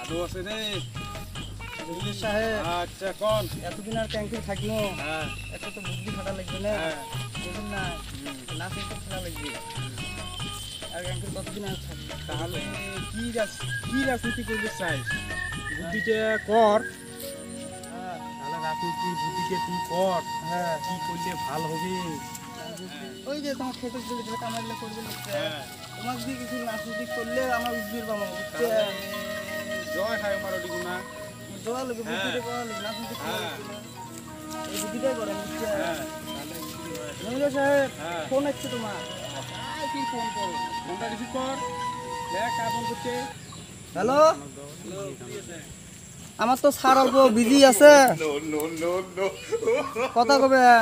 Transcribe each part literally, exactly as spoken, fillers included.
ভালো আছে রে বুঝলি সাহেব। আচ্ছা কোন এতদিন আর ট্যাঙ্কি থাকলো, হ্যাঁ একটা তো বুদ্ধি খাটা লাগবে না, হ্যাঁ বুঝুন না, লাশ একটা খেলা লাগবে। আর ট্যাঙ্কির কতদিন আর থাকবে? তাহলে কি রাজ- কি রাজনীতি করতে চাইস বুদ্ধিটা কর হ্যাঁ তাহলে রাজনীতি বুদ্ধিটা তুই কর হ্যাঁ কি করলে ভালো হবে ওই যে তোমার খেতে দিলে যেটা কামাইলে করবে লিখছে, হ্যাঁ তোমার দিয়ে কিছু রাজনীতি করলে আমার উদ্ভিদ পাবো, বুঝছে? জয় খায় আমার ওটি গুণা দোয়া লোকে হ্যাঁ। বুদ্ধিটা করা লাগবে, রাজনীতি করা হ্যাঁ। লাগবে না। এই বুদ্ধিটাই করে, বুঝছে? হ্যাঁ তাহলে বুদ্ধি হয়। জমিদার সাহেব, হ্যাঁ। ফোন আসছে তোমার। আয়, তুই ফোন কর ফোনটা রিসিভ কর দেখ কার ফোন করছে হ্যালো, আমার তো স্যার অল্প বিজি আছে, কথা কবেন।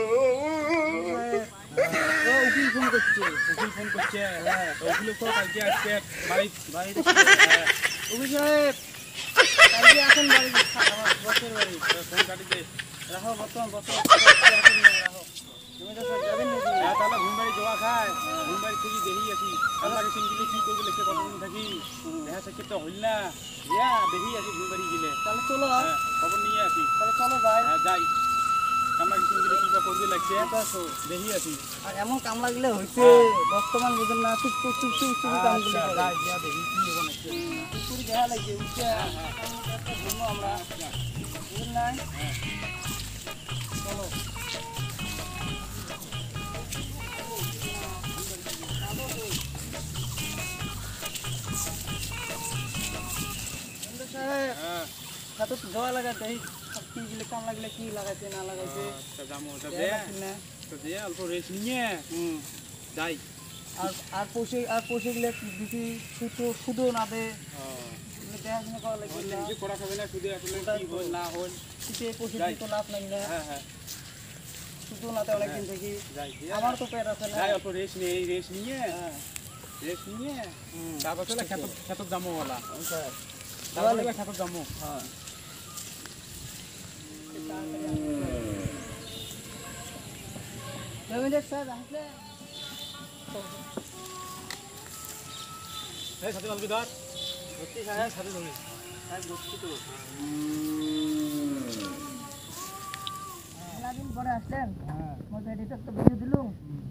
ও উকিল ফোন করছে, উকিল ফোন করছে হ্যাঁ উকিল তো কালকে আসছে বাড়ি বাড়ি হ্যাঁ। উকিল সাহেব কালকে আসেন বাড়ি, আমার বসের বাড়ি। ফোন কাটি দে রাখো বর্তমান বছর রাখো। জমিদার সাহেব যাবেন নাকি? হ্যাঁ তাহলে ঘুমবাড়ি জোয়া খায় ঘুমবাড়ি থেকে দেখি আসি আল্লাহকে চিনলে কি করবে লিখে কতদিন থাকি দেখা সাক্ষী তো হইল না ইয়া দেখি আসি ঘুমবাড়ি গেলে তাহলে চলো, হ্যাঁ খবর নিয়ে আসি তাহলে চলো যাই। হ্যাঁ যাই আমরা কিছু গেলে কি বা করবে লাগছে আসো। দেখি আসি আর এমন কাম লাগলে হয়েছে, বর্তমান বুঝেন না, চুপ চুপ চুপ চুপ চুপ কামগুলো আচ্ছা, করে। যাই যা দেখি কি হবে নাকি চুপ করে দেখা লাগছে, বুঝছে? একটা ঘুমো আমরা, বুঝলেন না? চলো। জমিদার সাহেব, হ্যাঁ হাতে তো জোয়া লাগাতে, এই কি গেলে কাম লাগলে কি লাগাইছে না লাগাইছে, আচ্ছা যাবো ওটা দেখা দে লাগছে না? তো দে অল্প রেস্ট নিয়ে হুম। যাই আর আর পোষে আর পোষে গেলে বেশি সুতো সুদো না দে, এগুলো দেখাশোনা করা লাগবে না। কিছু করা খাবে না শুধু আসলে কি হল না হল শীতে পোষে যাই। তো লাভ নাই না, হ্যাঁ হ্যাঁ সুতো নাতে অনেকদিন থেকে। যাই আমার তো পেট আছে না। যাই অল্প রেস্ট নিয়ে রেস্ট নিয়ে হ্যাঁ রেস্ট নিয়ে হুম। তারপর চলে খেত খেত যাবো ওলা আচ্ছা। তারপরে খেত যাবো হ্যাঁ জমিদার সাহেব আসলে এই সাথে মালবি ধর ভর্তি সাহেব সাথে ধরি সাহেব ভর্তি তো দিন পরে আসলেন, হ্যাঁ মধ্যে এটা তো বুঝে দিলুম,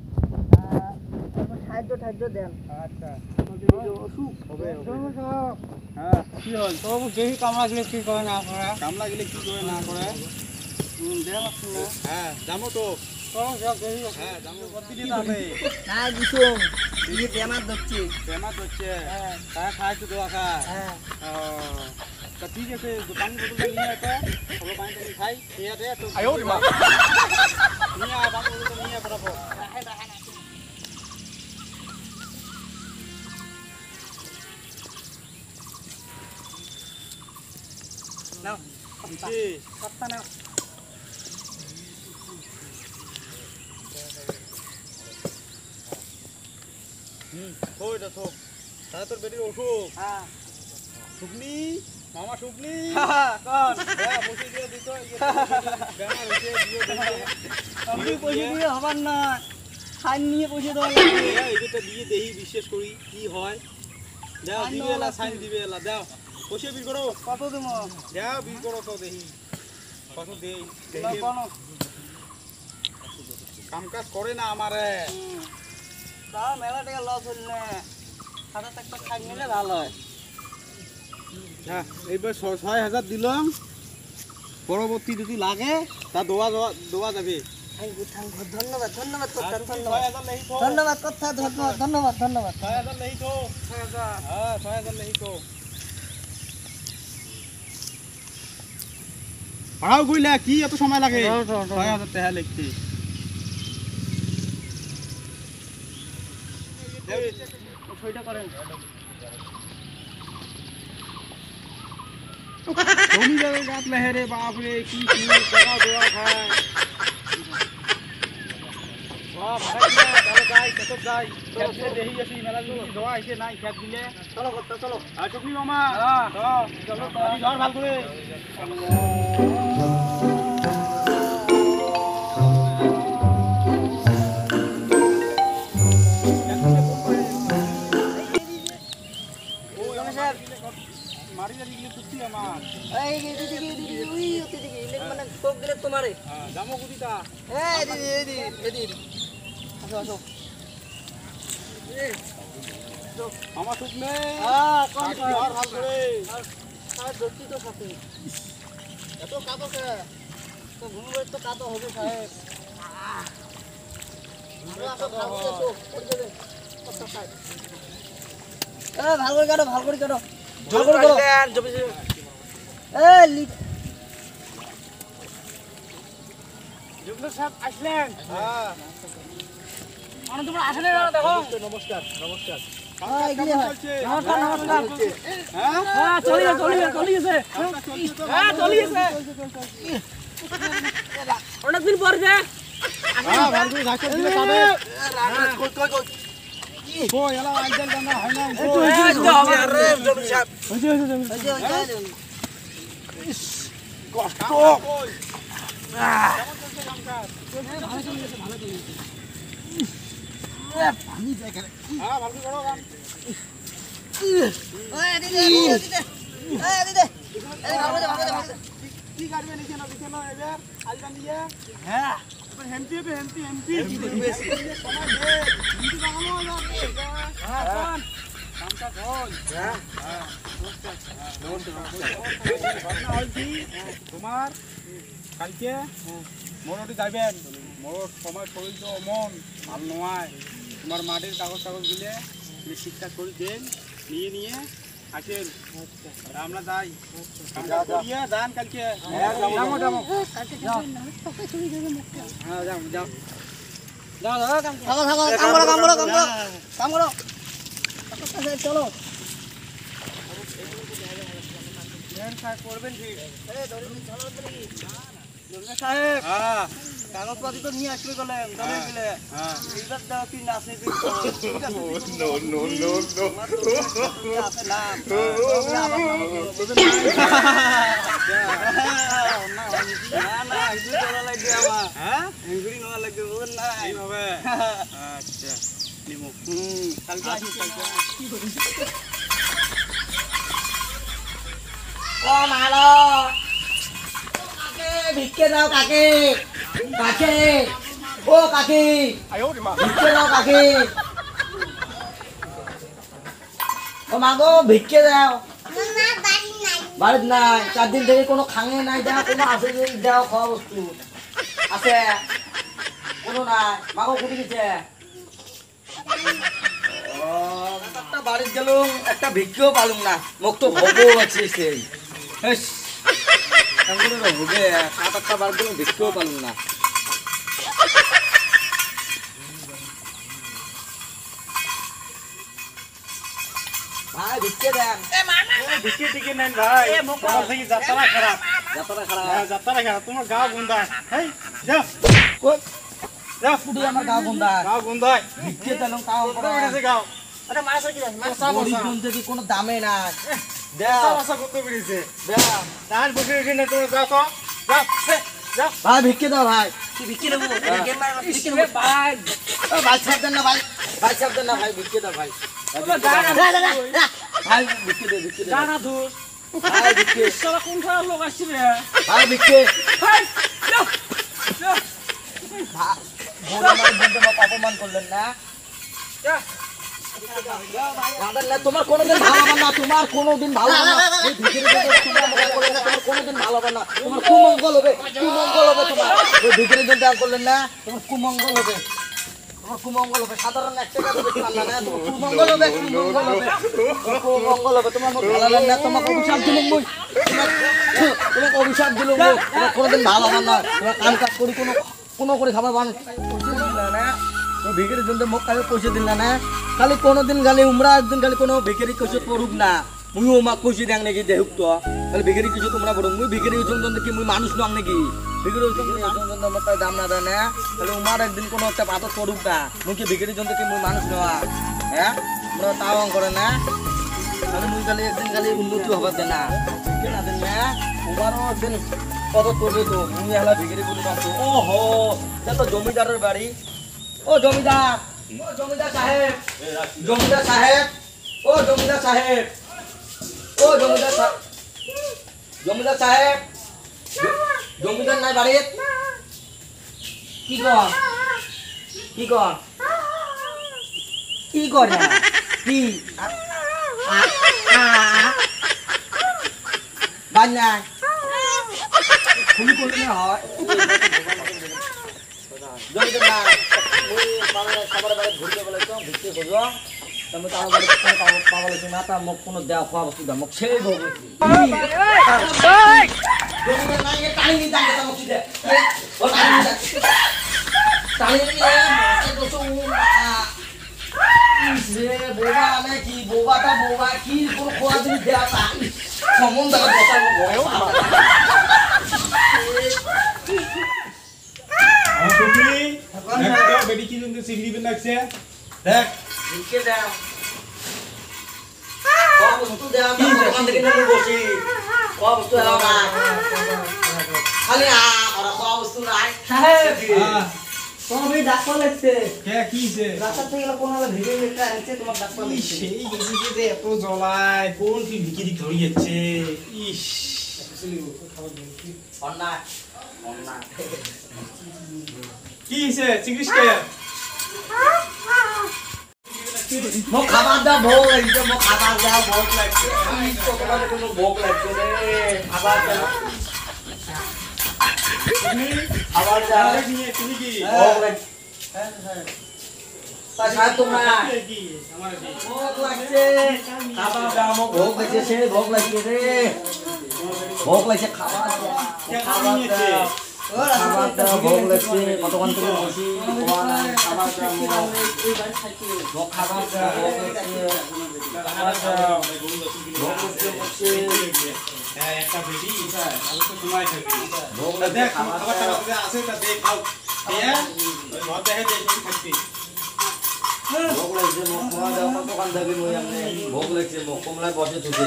সাহায্য টাহায্য দেন। আচ্ছা অসুখ হবে, হবে। জমিদার সাহেব, হ্যাঁ কি হল তো দেখি কামলা গেলে কি করে না করে, কামলা গেলে কি করে না করে দেখা পাচ্ছি না। হ্যাঁ যাবো তো চলো যাও দেখি। হ্যাঁ যাবো কতদিন হবে না দিছুম দিয়ে বেমার ধরছি। বেমার হচ্ছে হ্যাঁ তারা খাইছো দোয়া খায় হ্যাঁ ও, তা ঠিক আছে পানি বোতলটা নিয়ে আসো সবাই পানি টানি খাই খেয়ে দে তো নিয়ে আয় পানি বোতলটা নিয়ে ফটাফট নাও কি সপ্তাহ নাও। হুম ওই দেখো তাহলে তোর বেটির অসুখ হ্যাঁ শুকনি মামা শুকনি কোন হ্যাঁ বসে দিয়ে দিত ইয়ে বেমার হয়েছে দিয়ে দিতে আপনি পয়সা দিয়ে হবার না, সাইন নিয়ে পয়সা দেওয়া লাগবে। এইটা দিয়ে দেহি বিশ্বাস করি কি হয় দাও সাইন দিবে নেওয়া এলা লাগবে। সাইন দিবে এলা দাও পয়সা বিল করো কত দেবো? দাও বিল করো তো দেহি কত দেই না কোনো কাম কাজ করে না আমারে তাও মেলা টাকা লস হল না, হাজার টাকা খাই নিলে ভালো হয়। হ্যাঁ এইবার ছ- ছয় হাজার দিলাম পরবর্তী যদি লাগে তা দোয়া দোয়া দোয়া যাবে থ্যাংক ইউ থ্যাংক ইউ ধন্যবাদ ধন্যবাদ আর কথা তুমি ছয় ধন্যবাদ হাজার লেহি তো ধন্যবাদ কথা ধন্যবাদ ধন্যবাদ ধন্যবাদ। ছয় হাজার লেহি তো হ্যাঁ ছয় হাজার লেহি তো পড়াও কইলা কি এত সময় লাগে দাও, দাও, দাও। ছয় হাজার টাকা লিখতে সইটা করেন। জমিদারের গাত লেহেরে বাপরে কি কি টাকা দোয়া খায় বাহ ভাড়া দিলে তাহলে যাই কত যাই খেত দিলে দেখি আসি মেলা যদি দোয়া আইছে নাই খেত দিলে চলো করতে চলো। আর চকনি মামা হ্যাঁ চলো তুমি ধর ভাল করে জমি সাহেব মারি যাবি গিয়ে তুই আমার এই দিদি দিদি দিদি উই ওতে দিদি ইলেক মানে টোক দিলে তোমারে হ্যাঁ জামো গুদিটা এই দিদি এই দিদি এই দিদি আসো আসো এই আমার টুক নে হ্যাঁ কোন কাটি আর ভাল করে আর ধরতি তো সাথে এত কাটো কে তো ঘুমবে তো কাটো হবে সাহেব এ ভাল করে কাটো ভাল করে কাটো ভাল করে কাটো এ লি জুগনু সাহেব আসলেন হ্যাঁ মানে তোমরা আসলে না দেখো নমস্কার নমস্কার হ্যাঁ এগিয়ে নমস্কার নমস্কার হ্যাঁ হ্যাঁ চলে গেছে চলে গেছে চলে গেছে হ্যাঁ চলে গেছে অনেকদিন পর যে হ্যাঁ ভাল করে ঝাঁকে দিলে কাটে কই কই কই কই এলা আইজল জানা হয় না এই তো হইছে হবে আরে জমি সাহেব হইছে হইছে হইছে হইছে কষ্ট কই কেমন চলছে কামকাজ ভালো চলে গেছে ভালো চলে গেছে এ পানি দেখ হ্যাঁ ভাল করে করো কাম ওই দিদে দিদে এই দিদে এই ভালো দে ভালো দে ভালো দে কি কাটবে লিখে না লিখে না এবার আলবান দিয়ে হ্যাঁ হেমপি হবে হেমপি হেমপি বেশি সময় দে হিন্দি বানানো যাবে হ্যাঁ কোন কামকাজ হল হ্যাঁ হ্যাঁ ঘটনা হল কি তোমার কালকে মোড়টি যাবেন মোড় সময় শরীর তো অমন ভাল নয় তোমার মাটির কাগজ টাগজ দিলে ঠিকঠাক করে দেন নিয়ে নিয়ে আসেন আমরা যাই করিয়ে যান কালকে যাবো যাবো হ্যাঁ যাও যাও যাও যাও কাম থাকো থাকো কাম করো কাম করো কাম করো কাম করো চলো করবেন ঠিক সাহেব হ্যাঁ কাগজপাতি তো নিয়ে আসবে বলেন দলে গেলে হ্যাঁ এইবার দাও কি নাচে No, no, no, no. আছে না না না হিজুরি করা লাগবে আমার হ্যাঁ হিজুরি নেওয়া লাগবে বলেন না এইভাবে আচ্ছা নিমু হুম কালকে আসি কালকে ও মালো কাকে ভিক্ষে দাও কাকে কাকে ও কাকি আয়ো রে মা ভিক্ষে দাও কাকি ও মাগো ভিক্ষে দাও বাড়িতে নাই চার দিন থেকে কোনো খাঙে নাই দেওয়া কোনো আছে যে দেওয়া খাওয়া বস্তু আছে কোনো নাই মাগো কুটি গেছে একটা বাড়িতে গেলুম একটা ভিক্ষেও পালুম না মোক তো হবো আছে সেই হবে সাত আটটা বার গেলুম ভিক্ষেও পালুম না ভাই ভিক্ষে দেন দিকে দিকে নেন ভাই তোমার থেকে যাত্রা খারাপ যাত্রা খারাপ হ্যাঁ যাত্রা খারাপ তোমার গাও গুন্ডা হেই যাও যাও ফুটি আমার গা বন্ধা গাও গুন্ডায় ভিক্ষে দেন কাও কত বেড়েছে গাও আরে মাছের কি বসা বসা যদি কোনো দামে না বসা বসা কত বেড়েছে দাঁড় বসে উঠে না তোমার যাও তো যাও হে, যাও ভাই ভিক্ষে দাও ভাই কি ভিক্ষে দেবো ভিক্ষে দেবো ভাই ভাই ছাড় দেন না ভাই ভাই ছাড় দেন না ভাই ভিক্ষে দাও ভাই ভাই ভিক্ষে দে ভিক্ষে দে জানা ধুস ভাই ভিক্ষে সারা কোন খারাপ লোক আসছে রে ভাই ভিক্ষে হাই যাও যাও অপমান করলেন না যা রাঁধেন না, তোমার কোনোদিন ভালো হবে না তোমার কোনোদিন ভালো হবে না এই ভিখারি জনতা তোমার মনে করলেন না, তোমার কোনোদিন ভালো হবে না তোমার কুমঙ্গল হবে কুমঙ্গল হবে তোমার ওই ভিখারি জনতা করলেন না তোমার কুমঙ্গল হবে তোমার কুমঙ্গল হবে সাধারণ এক টাকা দেবে ঠান্ডা না তোমার কুমঙ্গল হবে কুমঙ্গল হবে তোমার কুমঙ্গল হবে তোমার মুখ ভালো লাগবে না তোমাকে অভিশাপ দিলুম মুই তোমার তোমাকে অভিশাপ দিলুম মুই তোমার কোনোদিন ভালো হবে না তোমার কাম কাজ করি কোনো কোনো করে খাবার বান না তো ভিখারি জনতা মুখ কালে পয়সা দিল না খালি কোনোদিন গালি উমরা একদিন গালি কোনো ভিখারি কইছে পড়ুক না মুইও মা কইছি দেখ নাকি দেহুক তো খালি ভিখারি কিছু তোমরা পড়ুক মুই ভিখারি জনজন কি মুই মানুষ নং নাকি ভিখারি জনজন আমার তাই দাম না দেয় না খালি উমার একদিন কোনো একটা পাথর পড়ুক না মুই কি ভিখারি জনতা কি মুই মানুষ নয় হ্যাঁ তোমরা তাও করে না খালি মুই খালি একদিন খালি উন্নতি হবার দে না ঠিক না দেন না উমারও একদিন কত করবে তো মুই হেলা ভিখারি বলে পারতো ও হো এটা তো জমিদারের বাড়ি ও জমিদার ও জমিদার সাহেব জমিদার সাহেব ও জমিদার সাহেব ও জমিদার সাহেব মহিলা সাহেব জমিদার নাই বাড়িত কি কর কি কর কি করে কি বান নাই খুলি করলে হয় জমিদার না ওই মানে সবার বাড়ি ঘুরতে বলে তো ভিক্ষে করবো তুমি তার বাড়ি কোনো পাওয়া বলে না তার মুখ কোনো দেওয়া খাওয়া বস্তু দাও মুখ সেই ভোগ জমিদার না এ টানি নিয়ে দাঁড়িয়ে মুখ দে ও টানি নিয়ে টানি নিয়ে তো তো রে বোবা মানে কি বোবাটা বোবা কি কোনো খোয়া দিন দেয়া তা কমন দাও কথা বলো টুপি দেখ বেটি কি জন্য সিগরি বিন লাগছে দেখ লিখে দাও কত বস্তু দাও আমি দোকান থেকে নিয়ে বসি কত বস্তু দাও না খালি আ আর কত বস্তু নাই সাহেব হ্যাঁ তোমার ভাই ডাক্তার লাগছে কে কিছে রাস্তা থেকে কোন ভিডিও একটা আনছে তোমার ডাক্তার লাগছে সেই গেছি যে এত জ্বলায় কোন কি বিকিরি ধরে যাচ্ছে ইস অন্যায় অন্যায় কি হিসে চিংড়িস কে মো খাবার দাও ভোগ লাগছে মো খাবার দাও ভোগ লাগছে তো তোমার কোনো ভোগ লাগছে রে খাবার দাও খাবার দাও তুমি তুমি কি ভোগ লাগছে হ্যাঁ হ্যাঁ তা সাহেব তোমরা কি আমার কি ভোগ লাগছে খাবার দাও মো ভোগ লাগছে সে ভোগ লাগছে রে ভোগ লাগছে খাবার দাও খাবার দাও খাবার দাও ভোগ লাগছে কতক্ষণ থেকে বসি খাওয়া নাই খাবার দাও ভোগ খাবার দাও ভোগ লাগছে খাবার দাও ভোগ লাগছে বসে হ্যাঁ একটা বেটি স্যার আমি তো সময় থাকি ভোগ দেখ লাগছে খাবার খাবার টাবার দাও আছে তা দেখ খাও হ্যাঁ ওই ঘর দেখে দেখ তুমি থাকবি ভোগ লাগছে মুখ খাওয়া দাও কতক্ষণ থাকবি মই আপনি ভোগ লাগছে মুখ কমলায় বসে থেকে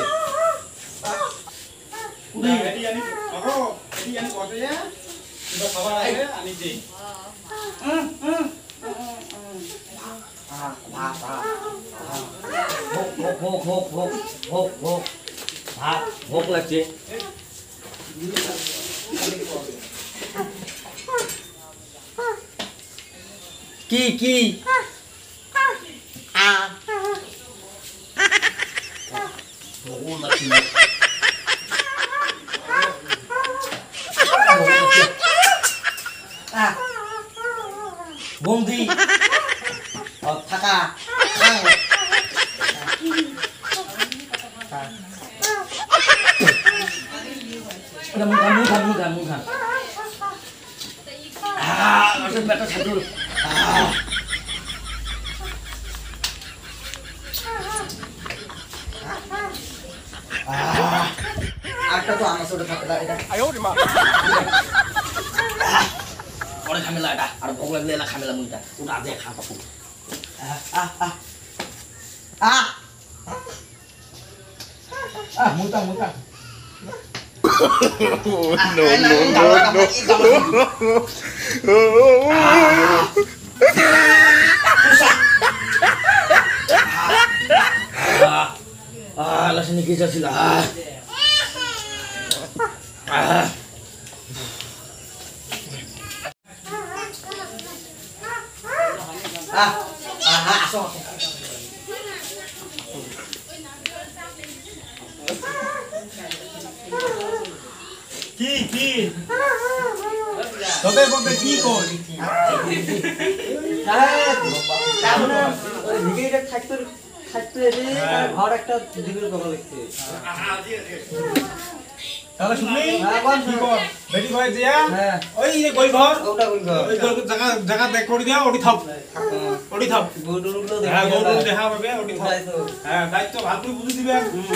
এডি আনি আহো এডি আনি বসে যা তো খাবার আছে আনি দে ভোগ ভোগ ভোগ ভোগ ভোগ ভোগ ভাত ভোগ লাগছে কি কি আ ভোগ লাগছে বন্দি থাকা মুখান মুখান মুখান মুখান বেটা ছাড়ুন আরেকটা তো আমার ছোট থাকতে এটা পরে ঝামেলা এটা আর ভোগ লাগলে এলা ঝামেলা মুইটা ওটা আজ খা পাবো আহ আহ আহ আহ মুটা মুটা Oh, no, no, no, ah langsung ni kisah sila ah ah ah ah ah so কি কি তোদের বলতে কি কর সাহেব কেমন ওই ভিডিওটা থাকতে থাকতে এসে ঘর একটা দিবির করা লাগছে তাহলে শুনলি হ্যাঁ, বল। কি কর বেটি ঘরে যা হ্যাঁ। ওই যে গই ঘর ওটা কই ঘর ওই ঘর জায়গা জায়গা দেখ করে দিয়া ওটি থাক ওটি থাক গরুগুলো হ্যাঁ দেখে গরু দেখা পাবে ওটি থাক ওটাই তো। হ্যাঁ দায়িত্ব ভালো করে বুঝে দিবে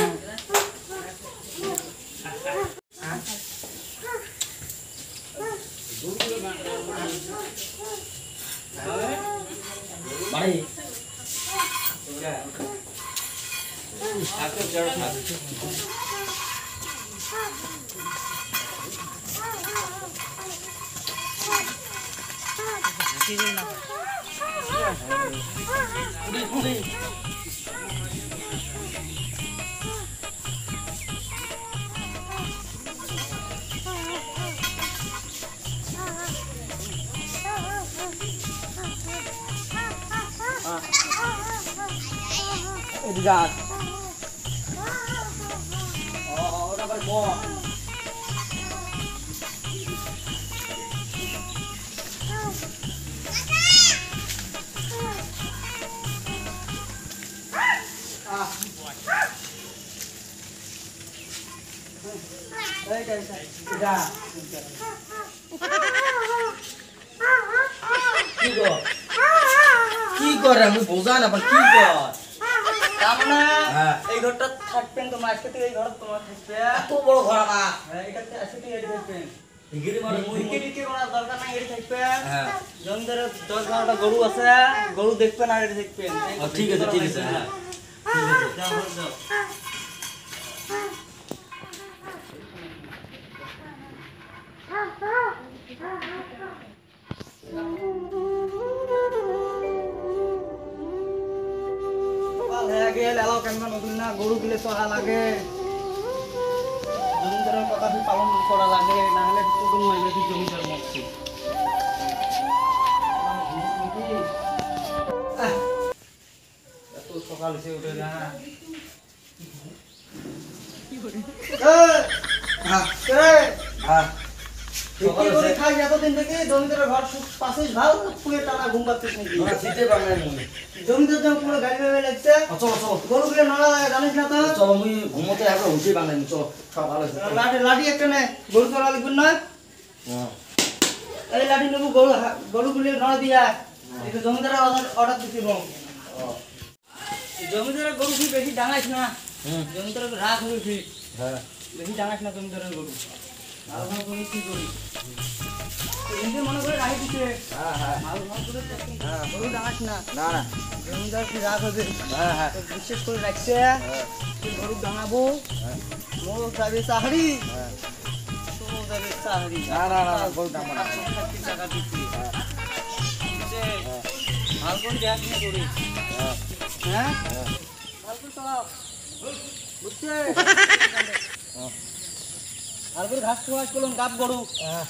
ভাই এদিকে আস ও ওটা আবার ব এইটা এইটা এটা কি গো কি করে আমি বোঝা না কি কর তারমানে হ্যাঁ। এই ঘরটা থাকবেন তোমার আজকে থেকে এই ঘর তোমার থাকবে এত বড় ঘর আমার হ্যাঁ, এটাতে আজকে থেকে এটি থাকবেন ডিগ্রি মানে মুই টিকে টিকে করার দরকার নাই এটি থাকবে হ্যাঁ জমিদারের দশ বারোটা গরু আছে গরু দেখবেন আর এটি দেখবেন ও, ঠিক আছে ঠিক আছে হ্যাঁ ঠিক আছে যাও ঘর যাও সকাল হয়ে গেল এলাও কেন নতুন না গরু গিলে চড়া লাগে জমিদারের কথা কি পালন করা লাগে না হলে কুটুম হইলে কি জমিদার মরছে এত সকাল সে উঠে না হ্যাঁ কে হ্যাঁ সকাল করে খাই এতদিন থেকে জমিদারের ঘর পাশে ভালো পুরে টানা ঘুম পাচ্ছিস নাকি তোরা শীতে বানাই মুই জমিদার যখন পুরো গাড়ি ভেবে লাগছে চলো চলো গরুগুলো নড়া লাগে জানিস না তো চলো মুই ঘুমোতে একবার উঠে বানাই চলো সব ভালো আছে লাঠি লাঠি একটা নে গরু চড়া লিখবেন না হ্যাঁ এই লাঠি নেবো গরু গরুগুলো নড়া দিয়া একটু জমিদারের অর্ডার দিতে হোক জমিদারের গরু কি বেশি ডাঙাইস না হুম জমিদারের রাগ হবে কি হ্যাঁ বেশি ডাঙাইস না জমিদারের গরু ভালো ভালো করে কি করি এমনি মনে করে রাখি দিতে হ্যাঁ হ্যাঁ ভালো ভালো করে দেখি। হ্যাঁ গরু ডাঙাইস না না না জমিদার কি রাগ হবে হ্যাঁ হ্যাঁ তো বিশেষ করে রাখছে তুই গরু ডাঙাবো মোর যাবে চাকরি হ্যাঁ তোর যাবে চাকরি না না না না গরু দাম না ষাট টাকা দিচ্ছি বুঝছে? ভালো করে দেখাশ না করি হ্যাঁ হ্যাঁ হ্যাঁ ভালো করে চালাও বুঝছে ভালো করে ঘাস খাওয়াস করলাম গাব গরু হ্যাঁ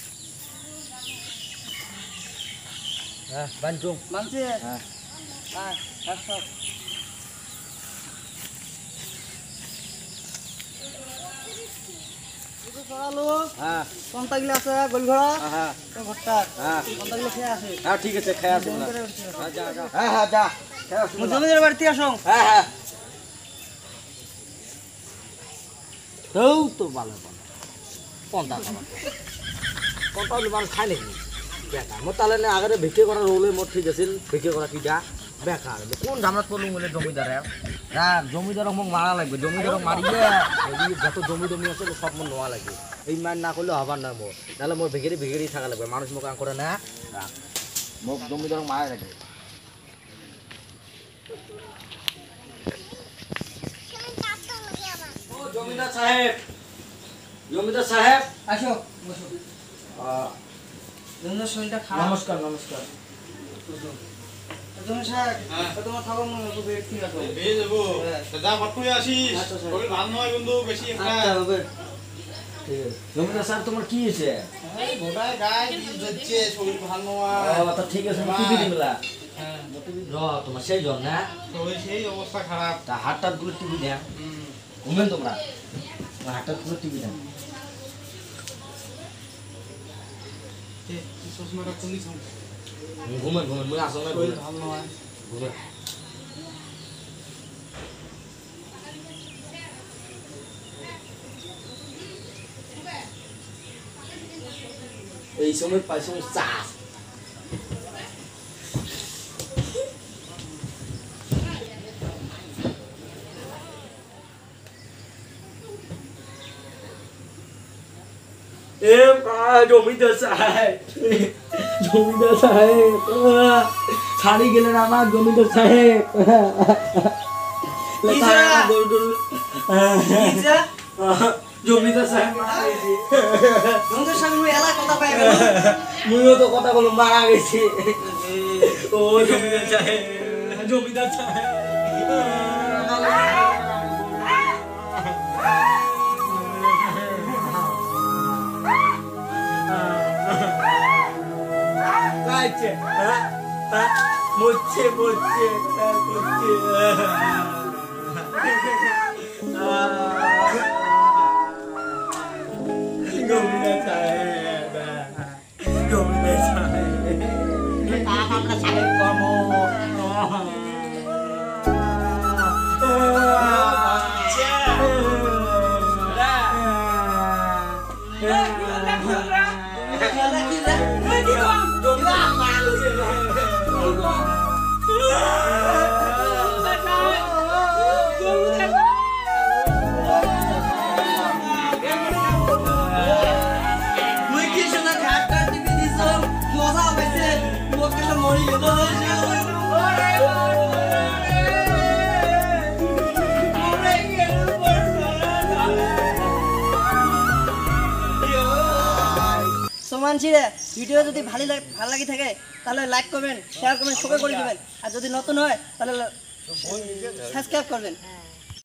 হ্যাঁ বানচুম মানছে হ্যাঁ হ্যাঁ ঘাস খাও দুটো চড়ালো হ্যাঁ কোনটা গিলা আছে গোল ঘোড়া হ্যাঁ তো ঘরটা হ্যাঁ কোনটা গিলা খেয়ে আসে হ্যাঁ ঠিক আছে খেয়ে আসুন না জমিদারের বাড়িতে আসো। হ্যাঁ যা যা হ্যাঁ হ্যাঁ যা খেয়ে আসুন মোর জমিদারের বাড়িতে আসো হ্যাঁ হ্যাঁ তো তো ভালো ভালো কোনটা খাবার কোনটা হলে মানুষ খায় নাকি বেকার মোর তাহলে না আগে ভিক্ষে করার রোলে মোর ঠিক আছিল ভিক্ষে করা কিটা বেকার কোন ঝামেলা পড়লু বলে জমিদারে হ্যাঁ জমিদারক মোক মারা লাগবে জমিদারক মারিয়ে এই যত জমি জমি আছে সব মোর নোয়া লাগবে এই মান না করলে হবার না মোর নাহলে মোর ভিখারি ভিখারি থাকা লাগবে মানুষ মোক আন করে না মোক জমিদারক মারা লাগবে ও জমিদার সাহেব জমিদার সাহেব আসো বসো জমিদার শরীরটা খারাপ নমস্কার নমস্কার জমিদার সাহেব তো তোমার থাকো মনে একটু বেড ঠিক আছে বেয়ে যাবো যা পটুয়ে আসিস আচ্ছা, স্যার। শরীর ভালো নয় কিন্তু বেশি একটা আচ্ছা হবে ঠিক আছে জমিদার সাহেব তোমার কি হয়েছে এই গোটায় গায়ে বিষ ধরছে শরীর ভালো নয় ও তা ঠিক আছে টিভি দিমলা হ্যাঁ র তোমার সেই জন না শরীর সেই অবস্থা খারাপ তা হাত টাত গুলো টিভি দেন হুম ঘুমেন তোমরা হাত টাত গুলো টিভি দেন চশমাটা খুলিস ঘুমেন ঘুমেন মুই আসো না শরীর ভালো নয় ঘুমেন এই সময় পাইছো চাষ এ জমিদার সাহেব জমিদার সাহেব ছাড়ি গেলেন আমার জমিদার সাহেব জমিদার সাহেব জমিদার সাহেব এলা কথা পাই গেল মুইও তো কথা বলো মারা গেছি ও জমিদার সাহেব জমিদার সাহেব মরছে মরছে মরছে মানছিরে ভিডিও যদি ভালো লাগে ভালো লাগি থাকে তাহলে লাইক করবেন শেয়ার করবেন সবাই করে দিবেন আর যদি নতুন হয় তাহলে সাবস্ক্রাইব করবেন।